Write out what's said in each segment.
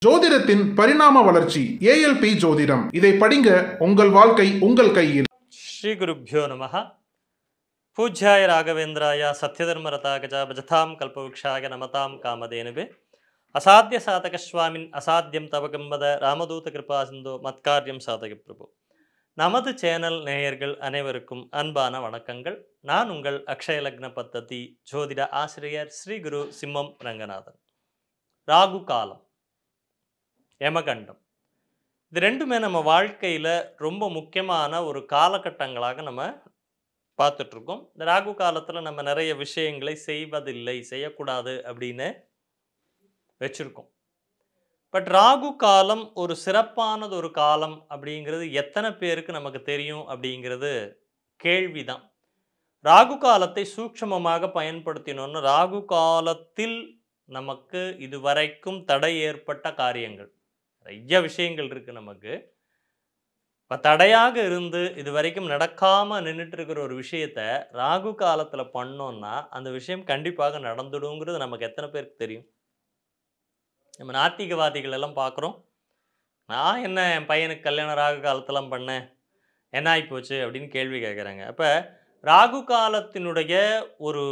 ஜோதிடத்தின் பரிணாம வளர்ச்சி ஏஎல்பி ஜோதிடம். இதை படிங்க, உங்கள் வாழ்க்கை உங்கள் கையில். ஸ்ரீ குருப்யோ நமஹ. பூஜ்யாய ராகவேந்திராய சத்யதர்மரதாகஜ பஜதாம் கல்பவృక్షாய நமதாம் காமதேனுவே. அசாத்திய சாதகஸ்வாமின் அசாத்தியம் தவகம்பத ராமதூத கிருபா சிந்தோ மத்காரியம் சாதக பிரபு. நமது சேனல் நேயர்கள் அனைவருக்கும் அன்பான வணக்கங்கள். நான் உங்கள் அக்ஷய லக்ன பத்ததி ஜோதிட ஆசிரியர் ஸ்ரீ குரு சிம்மம் ரங்கநாதன். ராகு காலம், யமகண்டம், இது ரெண்டுமே நம்ம வாழ்க்கையில் ரொம்ப முக்கியமான ஒரு காலகட்டங்களாக நம்ம பார்த்துட்ருக்கோம். இந்த ராகு காலத்தில் நம்ம நிறைய விஷயங்களை செய்வதில்லை, செய்யக்கூடாது அப்படின்னு வச்சுருக்கோம். பட் ராகு காலம் ஒரு சிறப்பானது ஒரு காலம் அப்படிங்கிறது எத்தனை பேருக்கு நமக்கு தெரியும் அப்படிங்கிறது கேள்விதான். ராகு காலத்தை சூட்சமமாக பயன்படுத்தினோன்னு ராகு காலத்தில் நமக்கு இதுவரைக்கும் தடை ஏற்பட்ட காரியங்கள் நிறைய விஷயங்கள் இருக்குது. நமக்கு இப்போ தடையாக இருந்து இது வரைக்கும் நடக்காமல் நின்றுட்டு இருக்கிற ஒரு விஷயத்த ராகு காலத்தில் பண்ணோன்னா அந்த விஷயம் கண்டிப்பாக நடந்துடுங்கிறது நமக்கு எத்தனை பேருக்கு தெரியும்? நம்ம நாத்திகவாதிகள் எல்லாம் பார்க்குறோம். நான் என்ன என் பையனுக்கு கல்யாணம் ராகு காலத்தெல்லாம் பண்ணேன், என்ன ஆகிப்போச்சு அப்படின்னு கேள்வி கேட்குறாங்க. அப்போ ராகு காலத்தினுடைய ஒரு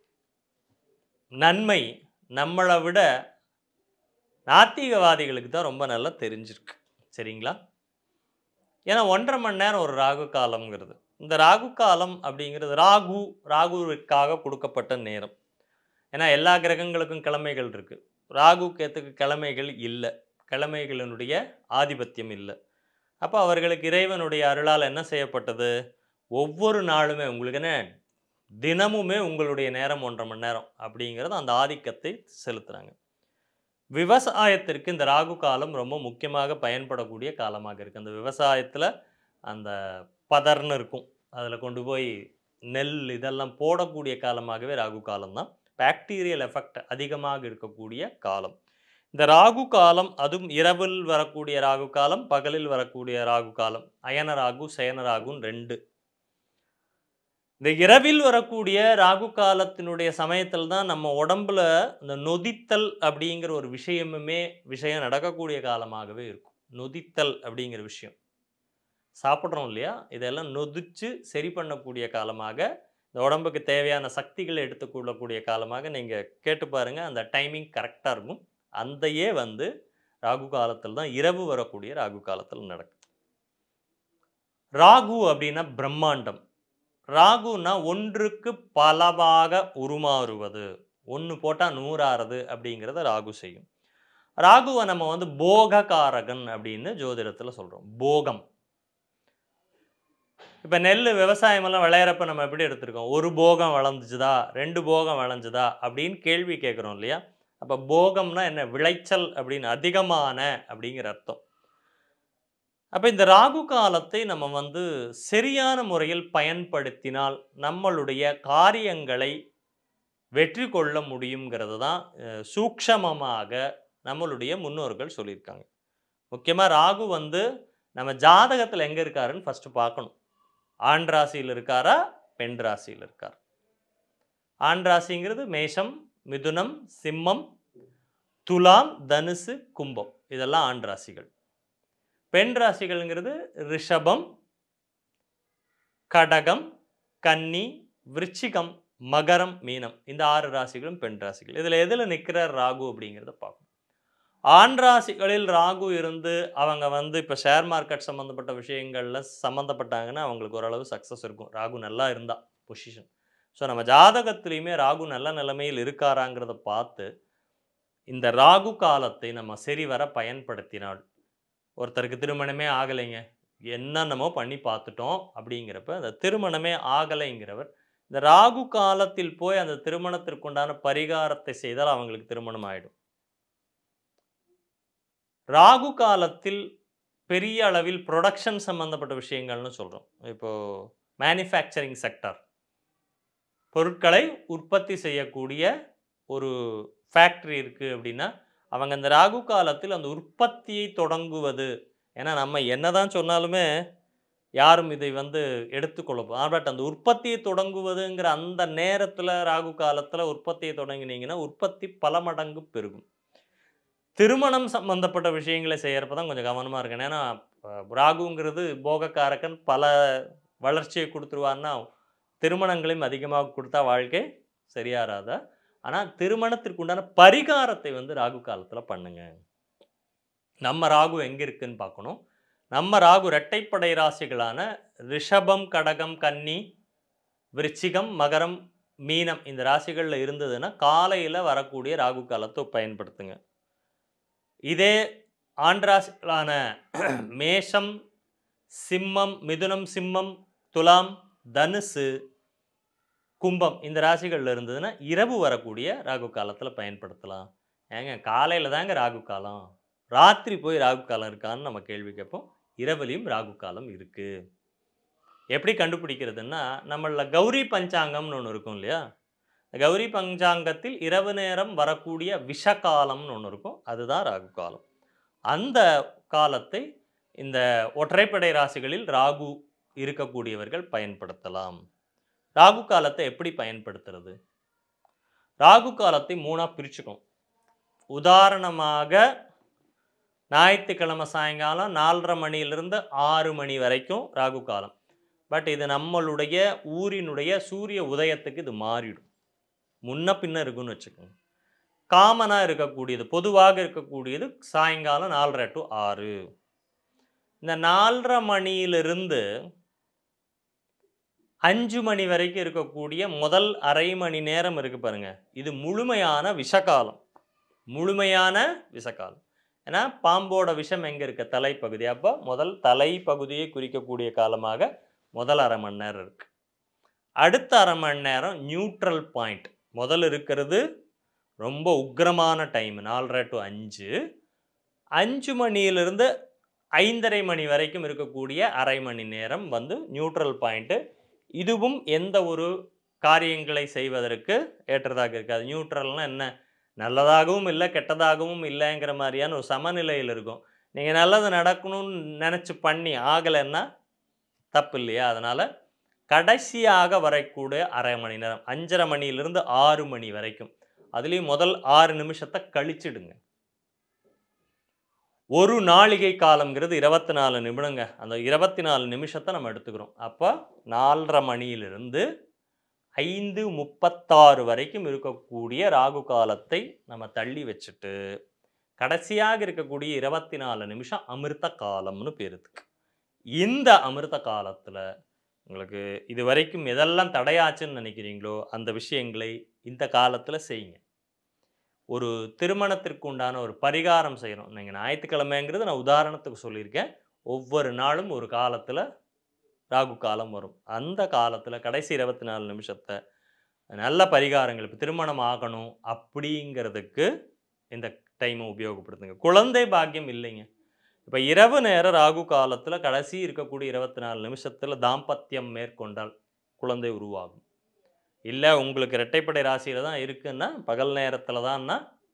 நன்மை நம்மளை விட நாத்திகவாதிகளுக்கு தான் ரொம்ப நல்லா தெரிஞ்சிருக்கு, சரிங்களா? ஏன்னா 1.5 மணி நேரம் ஒரு ராகு காலம்ங்கிறது. இந்த ராகு காலம் அப்படிங்கிறது ராகுவிற்காக கொடுக்கப்பட்ட நேரம். ஏன்னா எல்லா கிரகங்களுக்கும் கிழமைகள் இருக்குது, ராகு கேத்துக்கு கிழமைகள் இல்லை, கிழமைகளினுடைய ஆதிபத்தியம் இல்லை. அப்போ அவர்களுக்கு இறைவனுடைய அருளால் என்ன செய்யப்பட்டது? ஒவ்வொரு நாளுமே உங்களுக்கு என்ன, தினமுமே உங்களுடைய நேரம் 1.5 மணி நேரம் அப்படிங்கிறது அந்த ஆதிக்கத்தை செலுத்துகிறாங்க. விவசாயத்திற்கு இந்த ராகு காலம் ரொம்ப முக்கியமாக பயன்படக்கூடிய காலமாக இருக்குது. அந்த விவசாயத்தில் அந்த பதர்னு இருக்கும், அதில் கொண்டு போய் நெல் இதெல்லாம் போடக்கூடிய காலமாகவே ராகு காலம்தான். பாக்டீரியல் எஃபெக்ட் அதிகமாக இருக்கக்கூடிய காலம் இந்த ராகு காலம். அதுவும் இரவில் வரக்கூடிய ராகு காலம், பகலில் வரக்கூடிய ராகு காலம். அயன ராகு சயன ராகுன்னு 2. இந்த இரவில் வரக்கூடிய ராகு காலத்தினுடைய சமயத்தில் தான் நம்ம உடம்புல இந்த நொதித்தல் அப்படிங்கிற ஒரு விஷயம் நடக்கக்கூடிய காலமாகவே இருக்கும். நொதித்தல் அப்படிங்கிற விஷயம் சாப்பிட்றோம் இல்லையா, இதெல்லாம் நொதிச்சு சரி பண்ணக்கூடிய காலமாக, இந்த உடம்புக்கு தேவையான சக்திகளை எடுத்துக்கொள்ளக்கூடிய காலமாக நீங்கள் கேட்டு பாருங்கள். அந்த டைமிங் கரெக்டாக இருக்கும். அந்தையே ராகு காலத்தில் தான், இரவு வரக்கூடிய ராகு காலத்தில் நடக்குது. ராகு அப்படின்னா பிரம்மாண்டம். ராகுனா ஒன்றுக்கு பலவாக உருமாறுவது, ஒன்று போட்டால் 100 ஆறுது அப்படிங்கிறத ராகு செய்யும். ராகுவை நம்ம போககாரகன் அப்படின்னு ஜோதிடத்தில் சொல்கிறோம். போகம். இப்போ நெல் விவசாயமெல்லாம் விளையிறப்ப நம்ம எப்படி எடுத்துருக்கோம்? ஒரு போகம் வளர்ந்துச்சுதா, 2 போகம் விளைஞ்சுதா அப்படின்னு கேள்வி கேட்குறோம் இல்லையா? அப்போ போகம்னா என்ன? விளைச்சல் அப்படின்னு, அதிகமான அப்படிங்கிற அர்த்தம். அப்போ இந்த ராகு காலத்தை நம்ம சரியான முறையில் பயன்படுத்தினால் நம்மளுடைய காரியங்களை வெற்றி கொள்ள முடியுங்கிறது தான் சூக்ஷமமாக நம்மளுடைய முன்னோர்கள் சொல்லியிருக்காங்க. முக்கியமாக ராகு நம்ம ஜாதகத்தில் எங்கே இருக்காருன்னு ஃபஸ்ட்டு பார்க்கணும். ஆண் ராசியில் இருக்காரா, பெண் ராசியில் இருக்கார்? ஆண் ராசிங்கிறது மேஷம், மிதுனம், சிம்மம், துலாம், தனுசு, கும்பம், இதெல்லாம் ஆண் ராசிகள். பெண் ராசிகள்ங்கிறது ரிஷபம், கடகம், கன்னி, விருச்சிகம், மகரம், மீனம், இந்த 6 ராசிகளும் பெண் ராசிகள். இதில் எதில் நிற்கிறார் ராகு அப்படிங்கிறத பார்க்கணும். ஆண் ராசிகளில் ராகு இருந்து அவங்க இப்போ ஷேர் மார்க்கெட் சம்மந்தப்பட்ட விஷயங்களில் சம்மந்தப்பட்டாங்கன்னா அவங்களுக்கு ஓரளவு சக்ஸஸ் இருக்கும், ராகு நல்லா இருந்தால் பொசிஷன். ஸோ நம்ம ஜாதகத்துலேயுமே ராகு நல்ல நிலைமையில் இருக்காராங்கிறத பார்த்து இந்த ராகு காலத்தை நம்ம சரிவர பயன்படுத்தினால், ஒருத்தருக்கு திருமணமே ஆகலைங்க, என்னென்னமோ பண்ணி பார்த்துட்டோம் அப்படிங்கிறப்ப அந்த திருமணமே ஆகலைங்கிறவர் இந்த ராகு காலத்தில் போய் அந்த திருமணத்திற்குண்டான பரிகாரத்தை செய்தால் அவங்களுக்கு திருமணம் ஆகிடும். ராகு காலத்தில் பெரிய அளவில் ப்ரொடக்ஷன் சம்மந்தப்பட்ட விஷயங்கள்னு சொல்கிறோம். இப்போது மேனுஃபேக்சரிங் செக்டர், பொருட்களை உற்பத்தி செய்யக்கூடிய ஒரு ஃபேக்ட்ரி இருக்குது அப்படின்னா அவங்க அந்த ராகு காலத்தில் அந்த உற்பத்தியை தொடங்குவது. ஏன்னா நம்ம என்ன தான் சொன்னாலுமே யாரும் இதை எடுத்துக்கொள்ளப்போம். பட் அந்த உற்பத்தியை தொடங்குவதுங்கிற அந்த நேரத்தில் ராகு காலத்தில் உற்பத்தியை தொடங்கினீங்கன்னா உற்பத்தி பல மடங்கு பெருகும். திருமணம் சம்பந்தப்பட்ட விஷயங்களை செய்யறப்ப தான் கொஞ்சம் கவனமாக இருக்கணும். ஏன்னா ராகுங்கிறது போகக்காரக்கன், பல வளர்ச்சியை கொடுத்துருவான்னா திருமணங்களையும் அதிகமாக கொடுத்தா வாழ்க்கை சரியாராதா. ஆனால் திருமணத்திற்கு உண்டான பரிகாரத்தை வந்து ராகு காலத்தில் பண்ணுங்க. நம்ம ராகு எங்கே இருக்குன்னு பார்க்கணும். நம்ம ராகு இரட்டைப்படை ராசிகளான ரிஷபம், கடகம், கன்னி, விருச்சிகம், மகரம், மீனம் இந்த ராசிகளில் இருந்ததுன்னா காலையில் வரக்கூடிய ராகு காலத்தை பயன்படுத்துங்க. இதே ஆண் ராசிகளான மேஷம், சிம்மம், மிதுனம், சிம்மம், துலாம், தனுசு, கும்பம் இந்த ராசிகளில் இருந்ததுன்னா இரவு வரக்கூடிய ராகு காலத்தில் பயன்படுத்தலாம். ஏங்க காலையில் தாங்க ராகு காலம், ராத்திரி போய் ராகு காலம் இருக்கான்னு நம்ம கேள்வி கேட்போம். இரவுலையும் ராகு காலம் இருக்குது. எப்படி கண்டுபிடிக்கிறதுன்னா, நம்மளில் கௌரி பஞ்சாங்கம்னு ஒன்று இருக்கும் இல்லையா? கௌரி பஞ்சாங்கத்தில் இரவு நேரம் வரக்கூடிய விஷகாலம்னு ஒன்று இருக்கும், அதுதான் ராகு காலம். அந்த காலத்தை இந்த ஒற்றைப்படை ராசிகளில் ராகு இருக்கக்கூடியவர்கள் பயன்படுத்தலாம். ராகு காலத்தை எப்படி பயன்படுத்துறது? ராகு காலத்தை மூணாக பிரிச்சுக்கும். உதாரணமாக ஞாயிற்றுக்கிழமை சாயங்காலம் 4:30 மணியிலிருந்து 6 மணி வரைக்கும் ராகு காலம். பட் இது நம்மளுடைய ஊரினுடைய சூரிய உதயத்துக்கு இது மாறிடும். முன்ன பின்ன இருக்குன்னு வச்சுக்கோங்க. காமனாக இருக்கக்கூடியது, பொதுவாக இருக்கக்கூடியது சாயங்காலம் 4:30 to 6. இந்த 4:30 மணியிலிருந்து 5 மணி வரைக்கும் இருக்கக்கூடிய முதல் அரை மணி நேரம் இருக்குது பாருங்க, இது முழுமையான விஷகாலம். முழுமையான விஷகாலம். ஏன்னா பாம்போட விஷம் எங்கே இருக்க? தலைப்பகுதி. அப்போ முதல் தலைப்பகுதியை குறிக்கக்கூடிய காலமாக முதல் அரை மணி நேரம் இருக்குது. அடுத்த அரை மணி நேரம் நியூட்ரல் பாயிண்ட். முதல் இருக்கிறது ரொம்ப உக்கிரமான டைம் 4:30 to 5. 5 மணியிலிருந்து 5:30 மணி வரைக்கும் இருக்கக்கூடிய அரை மணி நேரம் வந்து நியூட்ரல் பாயிண்ட்டு. இதுவும் எந்த ஒரு காரியங்களை செய்வதற்கு ஏற்றதாக இருக்காது. நியூட்ரல்னால் என்ன? நல்லதாகவும் இல்லை, கெட்டதாகவும் இல்லைங்கிற மாதிரியான ஒரு சமநிலையில் இருக்கும். நீங்கள் நல்லது நடக்கணும்னு நினச்சி பண்ணி ஆகலைன்னா தப்பு இல்லையா? அதனால் கடைசியாக வரக்கூடிய அரை மணி நேரம் 5:30 மணியிலிருந்து 6 மணி வரைக்கும், அதுலேயும் முதல் 6 நிமிஷத்தை கழிச்சிடுங்க. ஒரு நாளிகை காலம்ங்கிறது 24 நிமிடங்க. அந்த 24 நிமிஷத்தை நம்ம எடுத்துக்கிறோம். அப்போ 4:30 மணியிலிருந்து 5:36 வரைக்கும் இருக்கக்கூடிய ராகு காலத்தை நம்ம தள்ளி வச்சுட்டு கடைசியாக இருக்கக்கூடிய 24 நிமிஷம் அமிர்த காலம்னு பேருதுக்கு. இந்த அமிர்த காலத்தில் உங்களுக்கு இது வரைக்கும் எதெல்லாம் தடையாச்சுன்னு நினைக்கிறீங்களோ அந்த விஷயங்களை இந்த காலத்தில் செய்யுங்க. ஒரு திருமணத்திற்கு உண்டான ஒரு பரிகாரம் செய்கிறோம். நீங்கள் ஞாயிற்றுக்கிழமைங்கிறது நான் உதாரணத்துக்கு சொல்லியிருக்கேன். ஒவ்வொரு நாளும் ஒரு காலத்தில் ராகு காலம் வரும். அந்த காலத்தில் கடைசி 24 நிமிஷத்தை நல்ல பரிகாரங்கள், இப்போ திருமணம் ஆகணும் அப்படிங்கிறதுக்கு இந்த டைமை உபயோகப்படுத்துங்க. குழந்தை பாக்கியம் இல்லைங்க, இப்போ இரவு நேர ராகு காலத்தில் கடைசி இருக்கக்கூடிய 24 நிமிஷத்தில் தாம்பத்தியம் மேற்கொண்டால் குழந்தை உருவாகும். இல்லை உங்களுக்கு இரட்டைப்படை ராசியில் தான் இருக்குன்னா பகல் நேரத்தில் தான்னா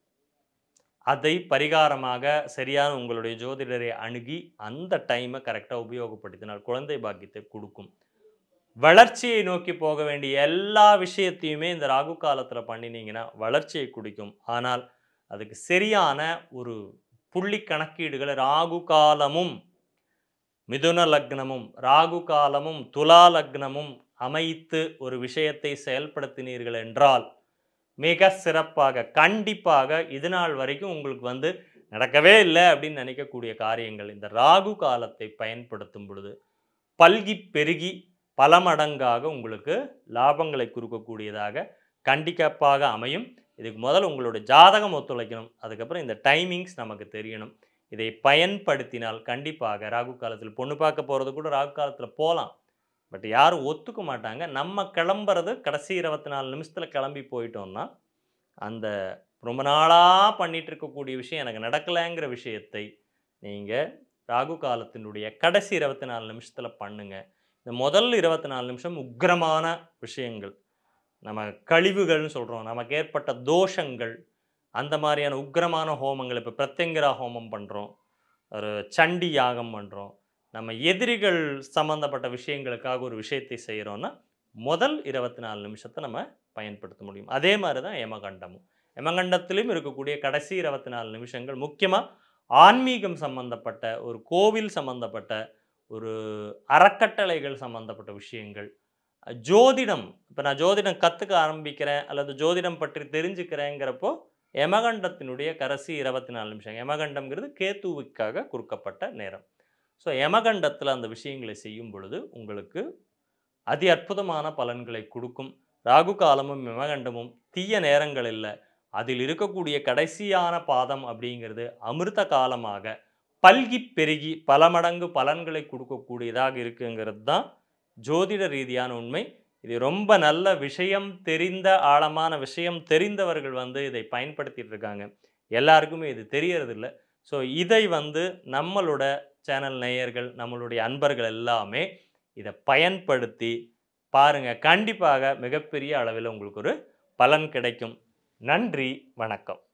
அதை பரிகாரமாக சரியான உங்களுடைய ஜோதிடரை அணுகி அந்த டைமை கரெக்டாக உபயோகப்படுத்தினால் குழந்தை பாக்கியத்தை கொடுக்கும். வளர்ச்சியை நோக்கி போக வேண்டிய எல்லா விஷயத்தையுமே இந்த ராகு காலத்தில் பண்ணினீங்கன்னா வளர்ச்சியை குடிக்கும். ஆனால் அதுக்கு சரியான ஒரு புள்ளி கணக்கீடுகளை ராகு காலமும் மிதுன லக்னமும் ராகு காலமும் துலா லக்னமும் அமைத்து ஒரு விஷயத்தை செயல்படுத்தினீர்கள் என்றால் மிக சிறப்பாக, கண்டிப்பாக இது நாள் வரைக்கும் உங்களுக்கு வந்து நடக்கவே இல்லை அப்படின்னு நினைக்கக்கூடிய காரியங்கள் இந்த ராகு காலத்தை பயன்படுத்தும் பொழுது பல்கி பெருகி பல மடங்காக உங்களுக்கு லாபங்களை கொடுக்கக்கூடியதாக கண்டிப்பாக அமையும். இதுக்கு முதல்ல உங்களோட ஜாதகம் ஒத்துழைக்கணும். அதுக்கப்புறம் இந்த டைமிங்ஸ் நமக்கு தெரியணும். இதை பயன்படுத்தினால் கண்டிப்பாக ராகு காலத்தில் பொண்ணு பார்க்க போகிறது கூட ராகு காலத்தில் போகலாம். பட் யாரும் ஒத்துக்க மாட்டாங்க. நம்ம கிளம்புறது கடைசி 24 நிமிஷத்தில் கிளம்பி போயிட்டோம்னா அந்த ரொம்ப நாளாக பண்ணிகிட்டு இருக்கக்கூடிய விஷயம் எனக்கு நடக்கலைங்கிற விஷயத்தை நீங்கள் ராகு காலத்தினுடைய கடைசி 24 நிமிஷத்தில் பண்ணுங்கள். இந்த முதல் 24 நிமிஷம் உக்கிரமான விஷயங்கள், நம்ம கழிவுகள்னு சொல்கிறோம், நமக்கு ஏற்பட்ட தோஷங்கள், அந்த மாதிரியான உக்கிரமான ஹோமங்கள். இப்போ பிரத்யங்கிரா ஹோமம் பண்ணுறோம், ஒரு சண்டி யாகம் பண்ணுறோம், நம்ம எதிரிகள் சம்மந்தப்பட்ட விஷயங்களுக்காக ஒரு விஷயத்தை செய்கிறோன்னா முதல் 24 நிமிஷத்தை நம்ம பயன்படுத்த முடியும். அதே மாதிரி தான் யமகண்டமும். யமகண்டத்திலும் இருக்கக்கூடிய கடைசி 24 நிமிஷங்கள் முக்கியமாக ஆன்மீகம் சம்பந்தப்பட்ட ஒரு கோவில் சம்பந்தப்பட்ட ஒரு அறக்கட்டளைகள் சம்பந்தப்பட்ட விஷயங்கள், ஜோதிடம். இப்போ நான் ஜோதிடம் கற்றுக்க ஆரம்பிக்கிறேன் அல்லது ஜோதிடம் பற்றி தெரிஞ்சுக்கிறேங்கிறப்போ யமகண்டத்தினுடைய கடைசி 24 நிமிஷம். யமகண்டம்ங்கிறது கேத்துவுக்காக கொடுக்கப்பட்ட நேரம். ஸோ யமகண்டத்தில் அந்த விஷயங்களை செய்யும் பொழுது உங்களுக்கு அதி அற்புதமான பலன்களை கொடுக்கும். ராகு காலமும் யமகண்டமும் தீய நேரங்கள் இல்லை. அதில் இருக்கக்கூடிய கடைசியான பாதம் அப்படிங்கிறது அமிர்த காலமாக பல்கி பெருகி பல மடங்கு பலன்களை கொடுக்கக்கூடியதாக இருக்குங்கிறது தான் ஜோதிட ரீதியான உண்மை. இது ரொம்ப நல்ல விஷயம் தெரிந்த ஆழமான விஷயம் தெரிந்தவர்கள் இதை பயன்படுத்திட்டு இருக்காங்க. எல்லாருக்குமே இது தெரியறதில்லை. ஸோ இதை நம்மளோட சேனல் நேயர்கள் நம்மளுடைய அன்பர்கள் எல்லாமே இதை பயன்படுத்தி பாருங்கள். கண்டிப்பாக மிகப்பெரிய அளவில் உங்களுக்கு ஒரு பலன் கிடைக்கும். நன்றி, வணக்கம்.